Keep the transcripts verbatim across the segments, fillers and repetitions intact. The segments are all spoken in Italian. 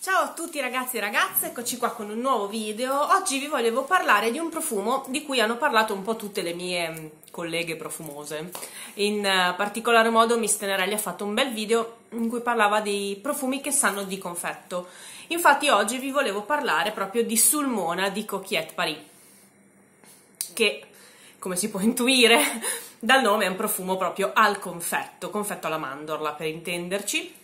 Ciao a tutti ragazzi e ragazze, eccoci qua con un nuovo video. Oggi vi volevo parlare di un profumo di cui hanno parlato un po' tutte le mie colleghe profumose. In particolar modo Miss Tenerelli ha fatto un bel video in cui parlava dei profumi che sanno di confetto. Infatti oggi vi volevo parlare proprio di Sulmona di Coquette Paris, che come si può intuire dal nome è un profumo proprio al confetto, confetto alla mandorla per intenderci.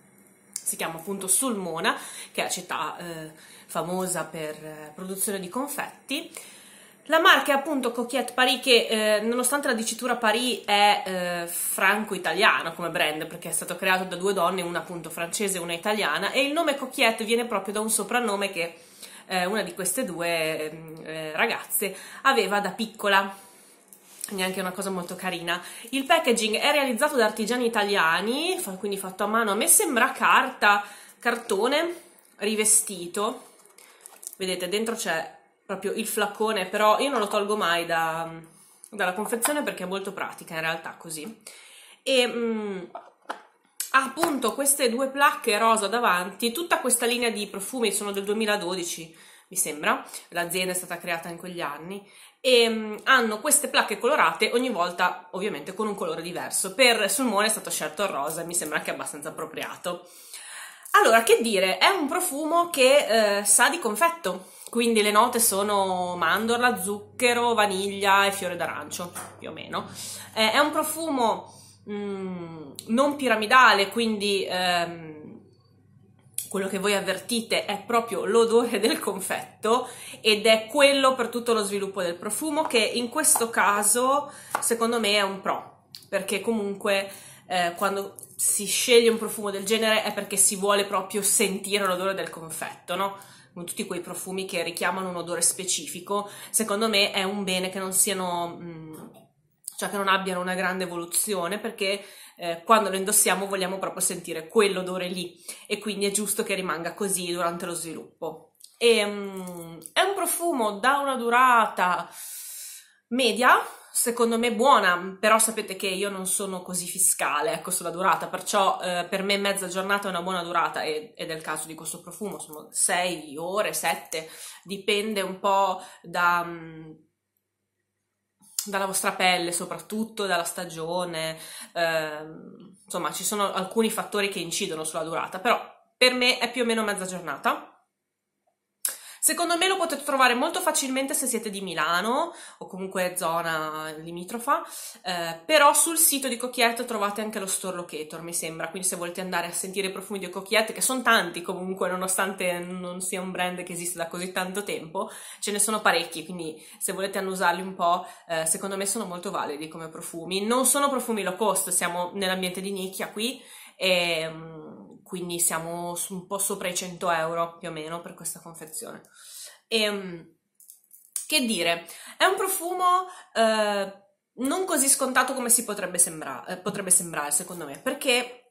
Si chiama appunto Sulmona, che è la città eh, famosa per eh, produzione di confetti. La marca è appunto Coquette Paris, che eh, nonostante la dicitura Paris è eh, franco-italiano come brand, perché è stato creato da due donne, una appunto francese e una italiana, e il nome Coquette viene proprio da un soprannome che eh, una di queste due eh, ragazze aveva da piccola. Neanche una cosa molto carina. Il packaging è realizzato da artigiani italiani, quindi fatto a mano. A me sembra carta, cartone rivestito. Vedete, dentro c'è proprio il flacone, però io non lo tolgo mai da, dalla confezione perché è molto pratica in realtà così. E mh, ha appunto queste due placche rosa davanti. Tutta questa linea di profumi sono del duemiladodici, mi sembra. L'azienda è stata creata in quegli anni. E um, hanno queste placche colorate ogni volta ovviamente con un colore diverso. Per Sulmona è stato scelto il rosa, mi sembra anche abbastanza appropriato. Allora, che dire, è un profumo che eh, sa di confetto, quindi le note sono mandorla, zucchero, vaniglia e fiore d'arancio, più o meno. Eh, è un profumo mh, non piramidale, quindi ehm, quello che voi avvertite è proprio l'odore del confetto ed è quello per tutto lo sviluppo del profumo, che in questo caso secondo me è un pro, perché comunque eh, quando si sceglie un profumo del genere è perché si vuole proprio sentire l'odore del confetto, no? Con tutti quei profumi che richiamano un odore specifico, secondo me è un bene che non siano, mh, cioè che non abbiano una grande evoluzione, perché Eh, quando lo indossiamo vogliamo proprio sentire quell'odore lì e quindi è giusto che rimanga così durante lo sviluppo. E, um, è un profumo da una durata media, secondo me buona, però sapete che io non sono così fiscale, ecco, sulla durata, perciò eh, per me mezza giornata è una buona durata e, ed è il caso di questo profumo, sono sei ore, sette, dipende un po' da... Um, dalla vostra pelle soprattutto, dalla stagione, ehm, insomma ci sono alcuni fattori che incidono sulla durata, però per me è più o meno mezza giornata. Secondo me lo potete trovare molto facilmente se siete di Milano o comunque zona limitrofa, eh, però sul sito di Coquette trovate anche lo store locator, mi sembra, quindi se volete andare a sentire i profumi di Coquette, che sono tanti comunque, nonostante non sia un brand che esiste da così tanto tempo, ce ne sono parecchi, quindi se volete annusarli un po', eh, secondo me sono molto validi come profumi. Non sono profumi low cost, siamo nell'ambiente di nicchia qui, e quindi siamo un po' sopra i cento euro più o meno per questa confezione. E che dire, è un profumo eh, non così scontato come si potrebbe, sembra, eh, potrebbe sembrare secondo me, perché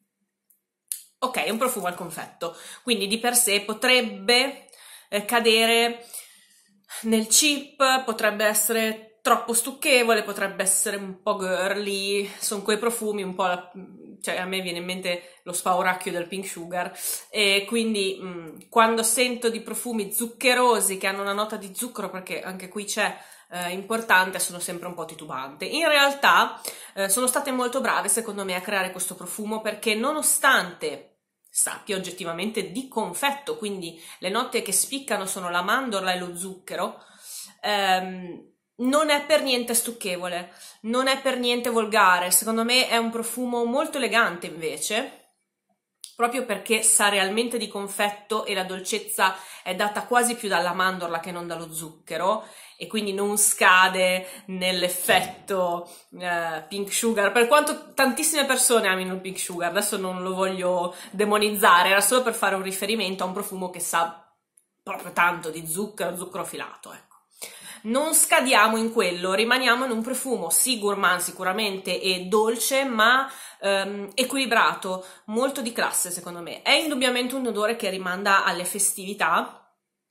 ok, è un profumo al confetto, quindi di per sé potrebbe eh, cadere nel cheap, potrebbe essere troppo stucchevole, potrebbe essere un po' girly, sono quei profumi un po', la, cioè a me viene in mente lo spauracchio del Pink Sugar, e quindi mh, quando sento di profumi zuccherosi che hanno una nota di zucchero, perché anche qui c'è eh, importante, sono sempre un po' titubante. In realtà eh, sono state molto brave secondo me a creare questo profumo, perché nonostante sappia oggettivamente di confetto, quindi le note che spiccano sono la mandorla e lo zucchero, ehm, non è per niente stucchevole, non è per niente volgare, secondo me è un profumo molto elegante invece, proprio perché sa realmente di confetto e la dolcezza è data quasi più dalla mandorla che non dallo zucchero, e quindi non scade nell'effetto eh, Pink Sugar, per quanto tantissime persone amino il Pink Sugar, adesso non lo voglio demonizzare, era solo per fare un riferimento a un profumo che sa proprio tanto di zucchero, zucchero filato, ecco. Non scadiamo in quello, rimaniamo in un profumo sì gourmand sicuramente e dolce, ma ehm, equilibrato, molto di classe secondo me. È indubbiamente un odore che rimanda alle festività,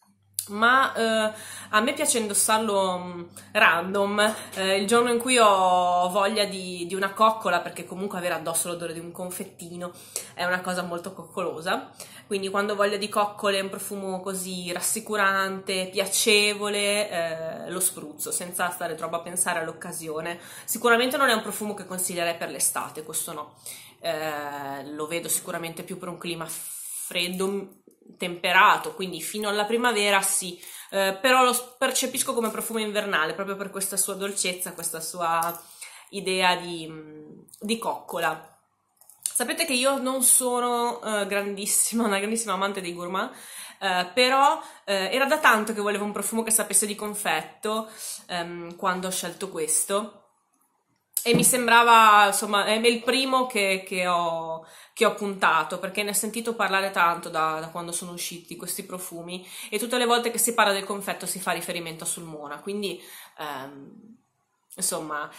ma eh, a me piace indossarlo mh, random, eh, il giorno in cui ho voglia di, di una coccola, perché comunque avere addosso l'odore di un confettino è una cosa molto coccolosa, quindi quando ho voglia di coccole, un profumo così rassicurante, piacevole, eh, lo spruzzo senza stare troppo a pensare all'occasione. Sicuramente non è un profumo che consiglierei per l'estate, questo no, eh, lo vedo sicuramente più per un clima freddo, temperato, quindi fino alla primavera sì, eh, però lo percepisco come profumo invernale proprio per questa sua dolcezza, questa sua idea di, di coccola. Sapete che io non sono uh, grandissima, una grandissima amante dei gourmand, uh, però uh, era da tanto che volevo un profumo che sapesse di confetto um, quando ho scelto questo. E mi sembrava, insomma, è il primo che, che, ho, che ho puntato, perché ne ho sentito parlare tanto da, da quando sono usciti questi profumi, e tutte le volte che si parla del confetto si fa riferimento a Sulmona, quindi ehm, insomma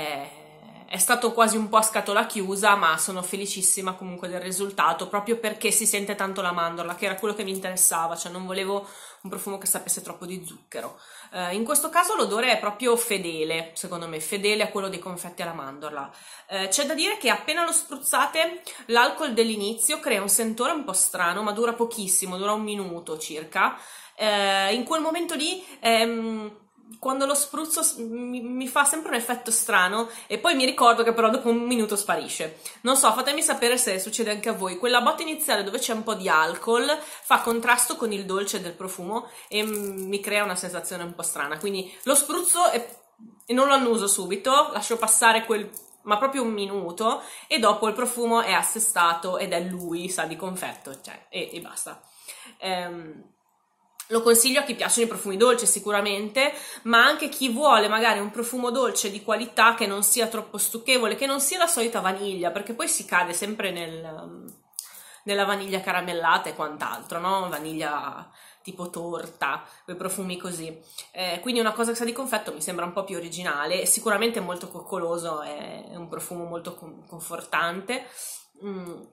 è, è stato quasi un po' a scatola chiusa, ma sono felicissima comunque del risultato, proprio perché si sente tanto la mandorla, che era quello che mi interessava, cioè non volevo un profumo che sapesse troppo di zucchero. Uh, in questo caso l'odore è proprio fedele, secondo me, fedele a quello dei confetti alla mandorla. Uh, c'è da dire che appena lo spruzzate, l'alcol dell'inizio crea un sentore un po' strano, ma dura pochissimo, dura un minuto circa. Uh, in quel momento lì, um, quando lo spruzzo mi, mi fa sempre un effetto strano, e poi mi ricordo che però dopo un minuto sparisce. Non so, fatemi sapere se succede anche a voi. Quella botta iniziale dove c'è un po' di alcol fa contrasto con il dolce del profumo e mi crea una sensazione un po' strana, quindi lo spruzzo e, e non lo annuso subito, lascio passare quel, ma proprio un minuto, e dopo il profumo è assestato ed è lui, sa di confetto, cioè, e, e basta. Ehm, Lo consiglio a chi piacciono i profumi dolci sicuramente, ma anche chi vuole magari un profumo dolce di qualità che non sia troppo stucchevole, che non sia la solita vaniglia, perché poi si cade sempre nel, nella vaniglia caramellata e quant'altro, no? Vaniglia tipo torta, quei profumi così. Eh, quindi una cosa che sa di confetto mi sembra un po' più originale, sicuramente molto coccoloso, è un profumo molto confortante. Mm.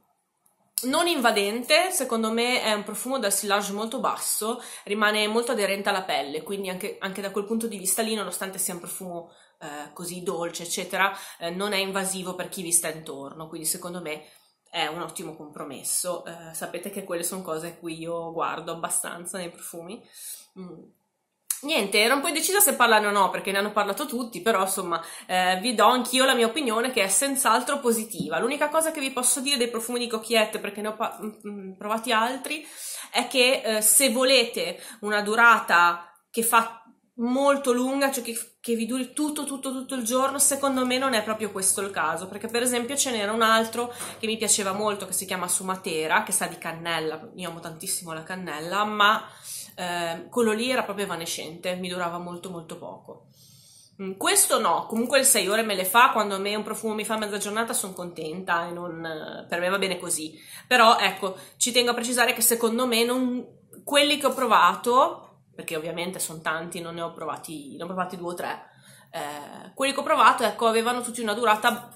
Non invadente, secondo me è un profumo dal sillage molto basso, rimane molto aderente alla pelle, quindi anche, anche da quel punto di vista lì, nonostante sia un profumo eh, così dolce, eccetera, eh, non è invasivo per chi vi sta intorno, quindi secondo me è un ottimo compromesso. Eh, sapete che quelle sono cose a cui io guardo abbastanza nei profumi. Mm. Niente, ero un po' indecisa se parlarne o no, perché ne hanno parlato tutti, però insomma eh, vi do anch'io la mia opinione, che è senz'altro positiva. L'unica cosa che vi posso dire dei profumi di Coquillette, perché ne ho pa- mh, provati altri, è che eh, se volete una durata che fa molto lunga, cioè che, che vi duri tutto tutto tutto il giorno, secondo me non è proprio questo il caso, perché per esempio ce n'era un altro che mi piaceva molto, che si chiama Sumatera, che sa di cannella, io amo tantissimo la cannella, ma Eh, quello lì era proprio evanescente, mi durava molto molto poco. Mm, questo no, comunque le sei ore me le fa, quando a me un profumo mi fa mezza giornata sono contenta e non, per me va bene così. Però ecco, ci tengo a precisare che secondo me non, quelli che ho provato, perché ovviamente sono tanti, non ne ho provati, ne ho provati due o tre, eh, quelli che ho provato, ecco, avevano tutti una durata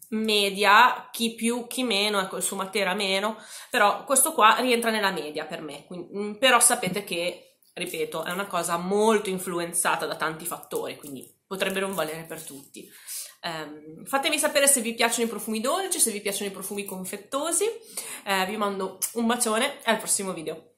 media, chi più chi meno, ecco il Sumatera meno, però questo qua rientra nella media per me. Quindi, però sapete che, ripeto, è una cosa molto influenzata da tanti fattori, quindi potrebbero non valere per tutti. Um, fatemi sapere se vi piacciono i profumi dolci, se vi piacciono i profumi confettosi. Uh, vi mando un bacione e al prossimo video.